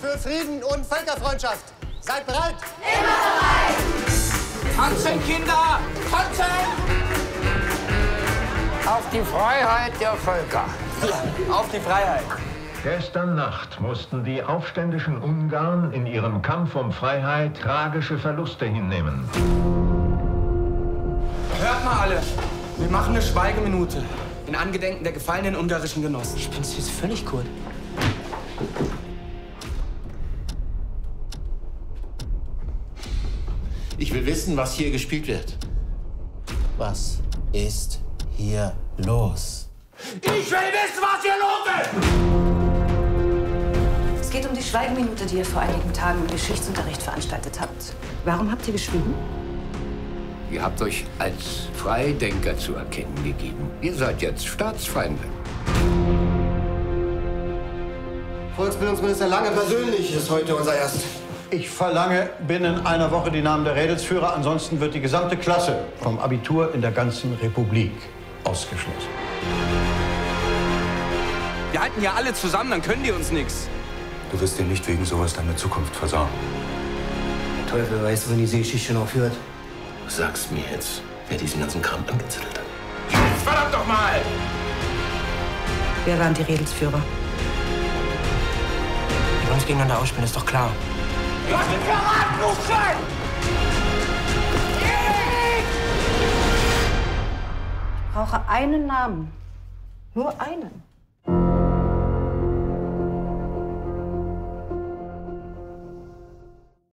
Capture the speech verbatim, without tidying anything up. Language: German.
für Frieden und Völkerfreundschaft. Seid bereit? Immer bereit! Tanzen, Kinder! Tanzen! Auf die Freiheit der Völker. Ja, auf die Freiheit. Gestern Nacht mussten die aufständischen Ungarn in ihrem Kampf um Freiheit tragische Verluste hinnehmen. Hört mal alle, wir machen eine Schweigeminute in Angedenken der gefallenen ungarischen Genossen. Ich bin's jetzt völlig cool. Ich will wissen, was hier gespielt wird. Was ist hier los? Ich will wissen, was hier los ist! Es geht um die Schweigeminute, die ihr vor einigen Tagen im Geschichtsunterricht veranstaltet habt. Warum habt ihr geschwiegen? Ihr habt euch als Freidenker zu erkennen gegeben. Ihr seid jetzt Staatsfeinde. Volksbildungsminister Lange persönlich ist heute unser Gast. Ich verlange binnen einer Woche die Namen der Rädelsführer, ansonsten wird die gesamte Klasse vom Abitur in der ganzen Republik ausgeschlossen. Wir halten ja alle zusammen, dann können die uns nichts. Du wirst dir nicht wegen sowas deine Zukunft versauen. Der Teufel weiß, wann diese Geschichte noch führt. Du sagst mir jetzt, wer diesen ganzen Kram angezettelt hat. Jetzt verdammt doch mal! Wer waren die Redelsführer? Wir wollen uns gegeneinander ausspielen, ist doch klar. Du hast den verraten, Buchschein! Ich brauche einen Namen. Nur einen.